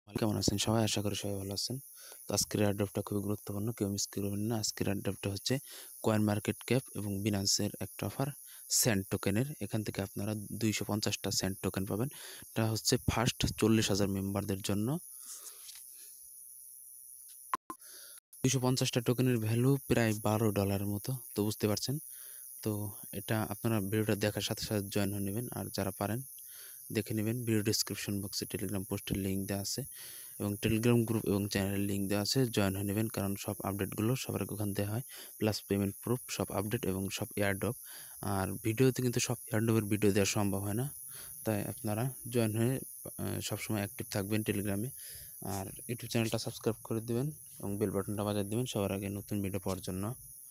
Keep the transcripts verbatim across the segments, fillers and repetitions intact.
কেমন আছেন সবাই? আশা করি সবাই ভালো আছেন। তো আজকের এয়ারড্রপটা খুবই গুরুত্বপূর্ণ, কেউ মিস করবেন না। আজকের এয়ারড্রপটা হচ্ছে কয়েন মার্কেট ক্যাপ এবং বিনান্সের একটা অফার স্যান্ড টোকেনের। এখান থেকে আপনারা দুইশো পঞ্চাশটা স্যান্ড টোকেন পাবেন। এটা হচ্ছে ফার্স্ট চল্লিশ হাজার মেম্বারদের জন্য। দুইশো পঞ্চাশটা টোকেনের ভ্যালু প্রায় বারো ডলারের মতো, তো বুঝতে পারছেন। তো এটা আপনারা ভিডিওটা দেখার সাথে সাথে জয়েন হয়ে নেবেন, আর যারা পারেন দেখে নেবেন। ভিডিও ডিসক্রিপশন বক্সে টেলিগ্রাম পোস্টের লিঙ্ক দেওয়া আছে এবং টেলিগ্রাম গ্রুপ এবং চ্যানেলের লিঙ্ক দেওয়া আছে, জয়েন হয়ে নেবেন। কারণ সব আপডেটগুলো সবার ওখান দেওয়া হয়, প্লাস পেমেন্ট প্রুফ, সব আপডেট এবং সব এয়ারড্রপ। আর ভিডিওতে কিন্তু সব এয়ারড্রপের ভিডিও দেওয়া সম্ভব হয় না, তাই আপনারা জয়েন হয়ে সবসময় অ্যাক্টিভ থাকবেন টেলিগ্রামে। আর ইউটিউব চ্যানেলটা সাবস্ক্রাইব করে দেবেন এবং বেল বাটনটা বাজিয়ে দেবেন সবার আগে নতুন ভিডিও পাওয়ার জন্য।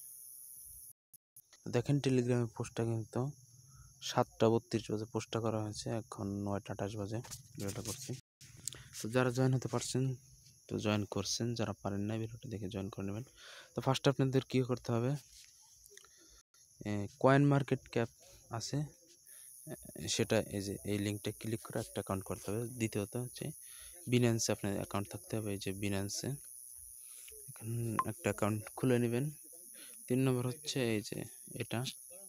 দেখেন টেলিগ্রামের পোস্টটা কিন্তু সাতটা বত্রিশ বাজে পোস্টটা করা হয়েছে, এখন নয়টা আঠাশ বাজে ভিডিওটা করছি। তো যারা জয়েন হতে পারছেন তো জয়েন করছেন, যারা পারেন না ভিডিওটা দেখে জয়েন করে নেবেন। তো ফার্স্ট আপনাদের কী করতে হবে, কয়েন মার্কেট ক্যাপ আছে সেটা এই যে এই লিঙ্কটা ক্লিক করে একটা অ্যাকাউন্ট করতে হবে। দ্বিতীয়ত হচ্ছে বিনান্সে আপনার অ্যাকাউন্ট থাকতে হবে, এই যে বিনান্সে একটা অ্যাকাউন্ট খুলে নেবেন। তিন নম্বর হচ্ছে এই যে এটা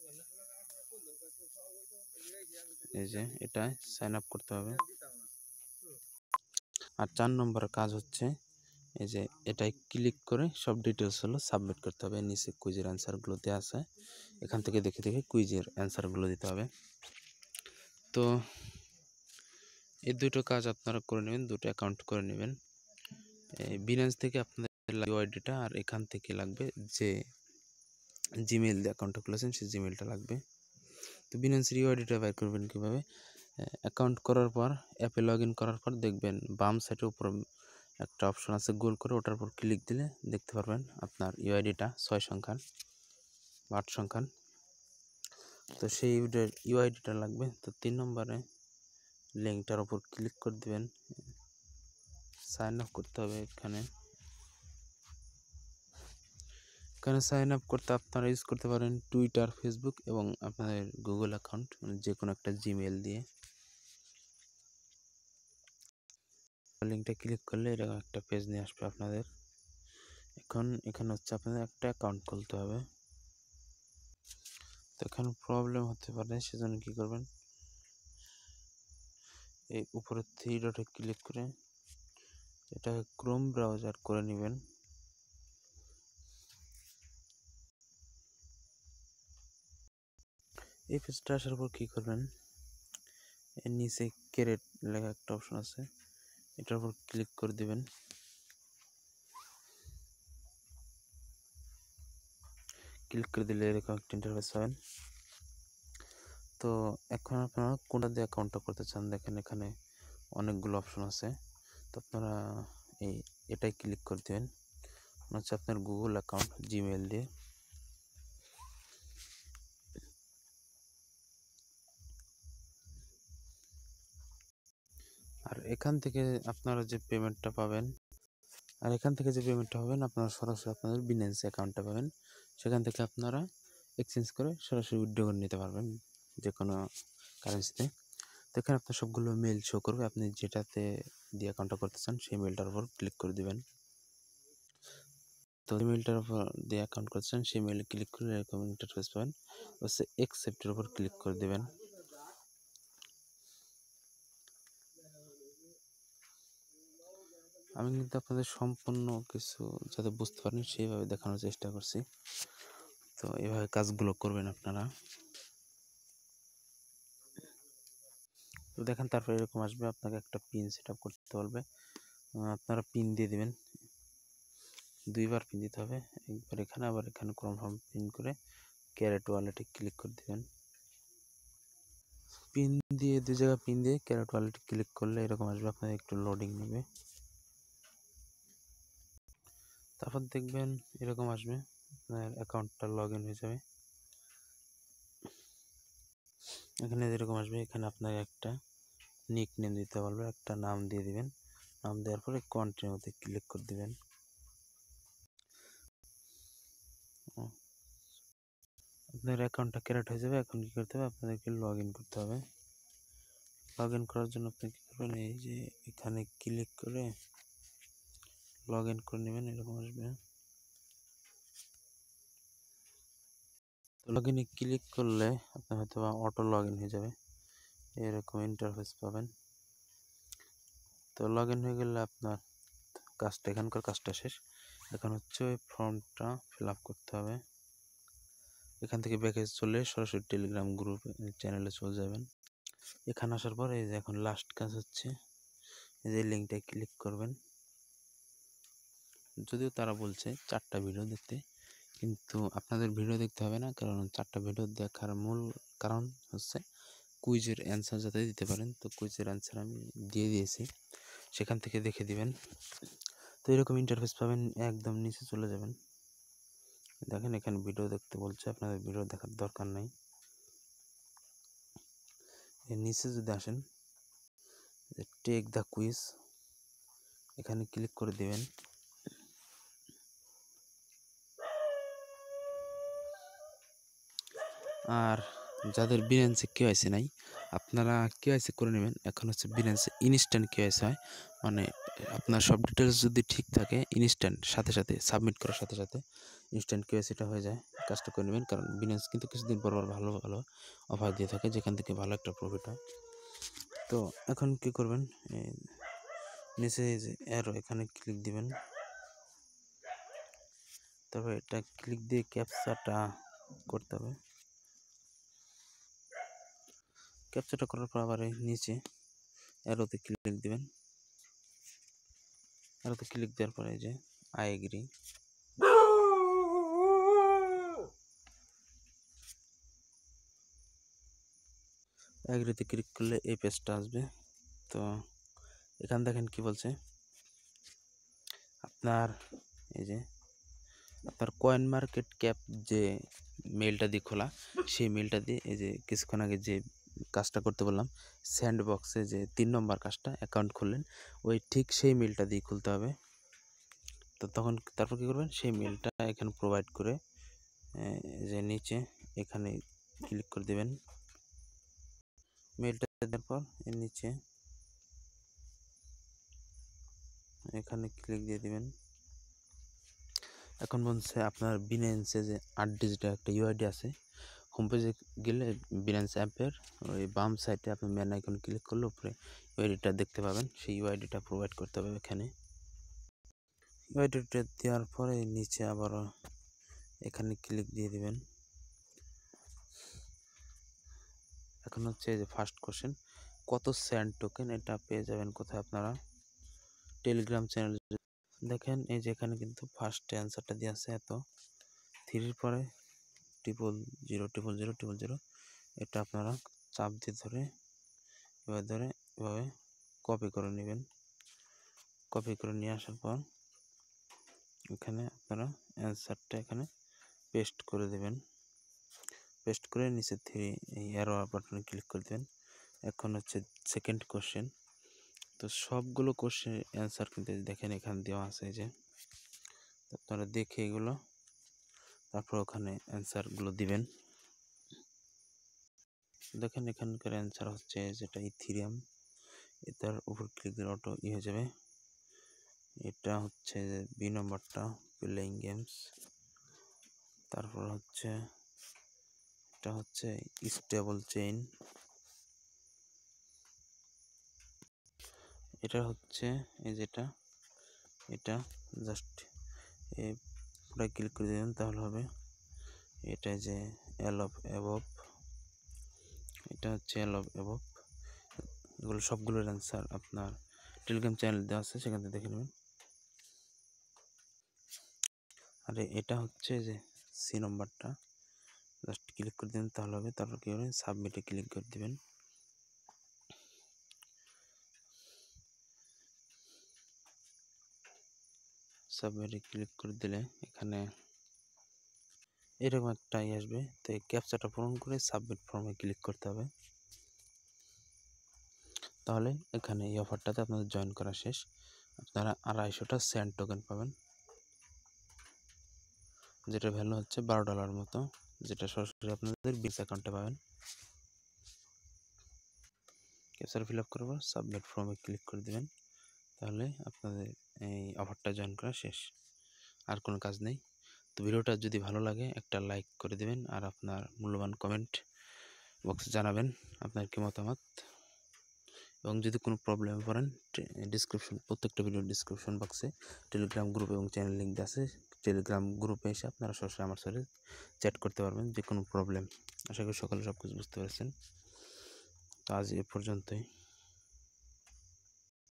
এই যে এটায় সাইন আপ করতে হবে। আর চার নম্বর কাজ হচ্ছে এই যে এটাই ক্লিক করে সব ডিটেলস হলো সাবমিট করতে হবে। নিচে কুইজের অ্যান্সারগুলো দেওয়া আছে, এখান থেকে দেখে দেখে কুইজের অ্যান্সারগুলো দিতে হবে। তো এই দুটো কাজ আপনারা করে নেবেন, দুটো অ্যাকাউন্ট করে নেবেন। এই বিনান্স থেকে আপনাদের ইউআইডিটা, আর এখান থেকে লাগবে যে জিমেইল দিয়ে অ্যাকাউন্টটা খুলেছেন সেই জিমেইলটা লাগবে। তো বিনান্সের ইউআইডিটা বের করবেন কীভাবে, অ্যাকাউন্ট করার পর অ্যাপে লগ ইন করার পর দেখবেন বাম সাইডের উপর একটা অপশন আছে গোল করে, ওটার উপর ক্লিক দিলে দেখতে পারবেন আপনার ইউআইডিটা ছয় সংখ্যান বা আট সংখ্যান। তো সেই ইউআইডিটা লাগবে। তো তিন নম্বরে লিঙ্কটার উপর ক্লিক করে দেবেন, সাইন আপ করতে হবে। এখানে এখানে সাইন আপ করতে আপনারা ইউজ করতে পারেন টুইটার, ফেসবুক এবং আপনাদের গুগল অ্যাকাউন্ট, মানে যে কোনো একটা জিমেল দিয়ে। লিঙ্কটা ক্লিক করলে এরকম একটা পেজ নিয়ে আসবে আপনাদের। এখন এখানে হচ্ছে আপনাদের একটা অ্যাকাউন্ট খুলতে হবে। তো এখানে প্রবলেম হতে পারে, সেজন্য কী করবেন, এই উপরে থ্রি ডটে ক্লিক করে এটাকে ক্রোম ব্রাউজার করে নেবেন। এই পেজটা আসার পর কী করবেন, এর নিচে ক্যারেট লেখা একটা অপশন আছে, এটার উপর ক্লিক করে দেবেন। ক্লিক করে দিলে এরকম একটা ইন্টারফেস পাবেন। তো এখন আপনারা কোনটা দিয়ে অ্যাকাউন্টটা করতে চান, দেখেন এখানে অনেকগুলো অপশন আছে। তো আপনারা এই এটাই ক্লিক করে দেবেন, হচ্ছে আপনার গুগল অ্যাকাউন্ট জিমেল দিয়ে। আর এখান থেকে আপনারা যে পেমেন্টটা পাবেন আর এখান থেকে যে পেমেন্টটা পাবেন আপনারা সরাসরি আপনাদের বিনান্স অ্যাকাউন্টটা পাবেন। সেখান থেকে আপনারা এক্সচেঞ্জ করে সরাসরি উইথড্র করে নিতে পারবেন যে কোনো কারেন্সিতে। তো এখানে আপনার সবগুলো মেল শো করবে, আপনি যেটাতে দিয়ে অ্যাকাউন্টটা করতে চান সেই মেলটার উপর ক্লিক করে দেবেন। তো মেলটার উপর দিয়ে অ্যাকাউন্ট করতে চান সেই মেলে ক্লিক করে এরকম ইন্টারফেস পাবেন, হচ্ছে অ্যাকসেপ্টের উপর ক্লিক করে দেবেন। আমি কিন্তু আপনাদের সম্পূর্ণ কিছু যাতে বুঝতে পারেন সেইভাবে দেখানোর চেষ্টা করছি। তো এইভাবে কাজগুলো করবেন আপনারা। তো দেখেন তারপরে এরকম আসবে, আপনাকে একটা পিন সেট আপ করতে বলবে, আপনারা পিন দিয়ে দেবেন। দুইবার পিন দিতে হবে, একবার এখানে আবার এখানে কনফার্ম পিন করে ক্যারেট ওয়ালেটে ক্লিক করে দেবেন। পিন দিয়ে দুই জায়গায় পিন দিয়ে ক্যারেট ওয়ালেটে ক্লিক করলে এরকম আসবে, আপনাদের একটু লোডিং নেবে। তারপর দেখবেন এরকম আসবে, আপনার অ্যাকাউন্টটা লগ ইন হয়ে যাবে। এখানে যেরকম আসবে, এখানে আপনাকে একটা নিক নেম দিতে বলবে, একটা নাম দিয়ে দিবেন। নাম দেওয়ার পরে কন্টিনিউতে ক্লিক করে দিবেন। আপনার অ্যাকাউন্টটা ক্রিয়েট হয়ে যাবে। এখন কী করতে হবে, আপনাদেরকে লগ ইন করতে হবে। লগ ইন করার জন্য আপনি কী করবেন, এই যে এখানে ক্লিক করে লগ ইন করে নেবেন, এরকম আসবে। লগ ইনে ক্লিক করলে আপনি হয়তো বা অটো লগ ইন হয়ে যাবে, এরকম ইন্টারফেস পাবেন। তো লগ ইন হয়ে গেলে আপনার কাজটা, এখানকার কাজটা শেষ। এখন হচ্ছে ওই ফর্মটা ফিল আপ করতে হবে। এখান থেকে ব্যাকে চলে সরাসরি টেলিগ্রাম গ্রুপ চ্যানেলে চলে যাবেন। এখানে আসার পর এই যে এখন লাস্ট কাজ হচ্ছে, এই যে লিঙ্কটায় ক্লিক করবেন। যদিও তারা বলছে চারটা ভিডিও দেখতে, কিন্তু আপনাদের ভিডিও দেখতে হবে না, কারণ চারটা ভিডিও দেখার মূল কারণ হচ্ছে কুইজের অ্যান্সার যাতে দিতে পারেন। তো কুইজের অ্যান্সার আমি দিয়ে দিয়েছি, সেখান থেকে দেখে দিবেন। তো এরকম ইন্টারফেস পাবেন, একদম নিচে চলে যাবেন। দেখেন এখানে ভিডিও দেখতে বলছে, আপনাদের ভিডিও দেখার দরকার নাই। এর নিচে যদি আসেন, টেক দ্য কুইজ, এখানে ক্লিক করে দেবেন। আর যাদের বিনান্সে কেওয়াইসি নাই, আপনারা কেওয়াইসি করে নেবেন। এখন হচ্ছে বিনান্সে ইনস্ট্যান্ট কেওয়াইসি হয়, মানে আপনার সব ডিটেলস যদি ঠিক থাকে, ইনস্ট্যান্ট সাথে সাথে সাবমিট করার সাথে সাথে ইনস্ট্যান্ট কেওয়াইসিটা হয়ে যায়। কাজটা করে নেবেন, কারণ বিনান্স কিন্তু কিছুদিন পর পর ভালো ভালো অফার দিয়ে থাকে, যেখান থেকে ভালো একটা প্রফিট হয়। তো এখন কি করবেন, নিচে যে অ্যারো, এখানে ক্লিক দিবেন। তবে এটা ক্লিক দিয়ে ক্যাপচাটা করতে হবে। ক্যাপচারটা করার পর আবার নিচে অ্যারোতে ক্লিক দিবেন। অ্যারোতে ক্লিক দেওয়ার পরে এই যে আই এগ্রি, এগ্রিতে ক্লিক করলে এই পেজটা আসবে। তো এখান দেখেন কি বলছে, আপনার এই যে আপনার কয়েন মার্কেট ক্যাপ যে মেলটা দিয়ে খোলা, সেই মেলটা দিয়ে এই যে কিছুক্ষণ আগে যে কাজটা করতে বললাম, স্যান্ডবক্সে যে তিন নম্বর কাজটা অ্যাকাউন্ট খুললেন, ওই ঠিক সেই মেলটা দিয়ে খুলতে হবে। তো তখন তারপর কী করবেন, সেই মেলটা এখানে প্রোভাইড করে যে নিচে এখানে ক্লিক করে দেবেন। মেলটা দেওয়ার পর এর নিচে এখানে ক্লিক দিয়ে দিবেন। এখন বলছে আপনার বিনান্সে যে আট ডিজিটের একটা ইউআইডি আছে, হোম পেজে গেলে বিনান্স অ্যাপের ওই বাম সাইডে আপনি ম্যান আইকন ক্লিক করলে উপরে ইউআইডিটা দেখতে পাবেন। সেই ইউআইডিটা প্রোভাইড করতে হবে এখানে। ইউআইডিটা দেওয়ার পরে নিচে আবারও এখানে ক্লিক দিয়ে দিবেন। এখন হচ্ছে এই যে ফার্স্ট কোশ্চেন, কত স্যান্ড টোকেন, এটা পেয়ে যাবেন কোথায়, আপনারা টেলিগ্রাম চ্যানেল দেখেন। এই যে এখানে কিন্তু ফার্স্ট অ্যান্সারটা দিয়ে আছে এত, থ্রির পরে triple zero triple zero triple zero, এটা আপনারা চাপ দিয়ে ধরে এবার ধরে এভাবে কপি করে নেবেন। কপি করে নিয়ে আসার পর এখানে আপনারা অ্যান্সারটা এখানে পেস্ট করে দেবেন। পেস্ট করে নিচে থ্রি এই অ্যারো বাটনে ক্লিক করে দেবেন। এখন হচ্ছে সেকেন্ড কোশ্চেন। তো সবগুলো কোশ্চেন অ্যান্সার কিন্তু দেখেন এখানে দেওয়া আছে, যে আপনারা দেখে এগুলো তারপর ওখানে অ্যান্সারগুলো দিবেন। দেখেন এখানকার অ্যান্সার হচ্ছে যেটা ইথিরিয়াম, এটার উপর ক্লিক দিলে অটো ই হয়ে যাবে। এটা হচ্ছে বি নম্বরটা প্লেইং গেমস, তারপর হচ্ছে এটা হচ্ছে স্টেবল চেইন, এটা হচ্ছে এই যেটা এটা জাস্ট এই পুরো ক্লিক করে দেবেন, তাহলে হবে এটা যে এল অফ অ্যাবভ, এটা হচ্ছে এল অফ অ্যাবভ। এগুলো সবগুলোর অ্যান্সার আপনার টেলিগ্রাম চ্যানেল দেওয়া আছে, সেখান থেকে দেখে নেবেন। আর এটা হচ্ছে যে সি নম্বরটা, জাস্ট ক্লিক করে দেবেন তাহলে হবে। তারপর কী করবেন, সাবমিটে ক্লিক করে দেবেন। সাবমিটে ক্লিক করে দিলে এখানে এরকম একটা ই আসবে। তো এই ক্যাপচাটা পূরণ করে সাবমিট ফর্মে ক্লিক করতে হবে, তাহলে এখানে এই অফারটাতে আপনাদের জয়েন করা শেষ। আপনারা আড়াইশোটা স্যান্ড টোকেন পাবেন, যেটা ভ্যালু হচ্ছে বারো ডলার মতো, যেটা সরাসরি আপনাদের বিস অ্যাকাউন্টে পাবেন। ক্যাপচার ফিল আপ করার পর সাবমিট ফর্মে ক্লিক করে দেবেন, তাহলে আপনাদের এই অফারটা জয়েন করা শেষ, আর কোনো কাজ নেই। তো ভিডিওটা যদি ভালো লাগে একটা লাইক করে দেবেন, আর আপনার মূল্যবান কমেন্ট বক্সে জানাবেন আপনার কী মতামত। এবং যদি কোনো প্রবলেমে পড়েন, ডিসক্রিপশন প্রত্যেকটা ভিডিওর ডিসক্রিপশন বক্সে টেলিগ্রাম গ্রুপ এবং চ্যানেল লিঙ্ক আছে। টেলিগ্রাম গ্রুপে এসে আপনারা সরাসরি আমার সাথে চ্যাট করতে পারবেন যে কোনো প্রবলেম। আশা করি সকলে সব কিছু বুঝতে পেরেছেন। তো আজ এ পর্যন্তই।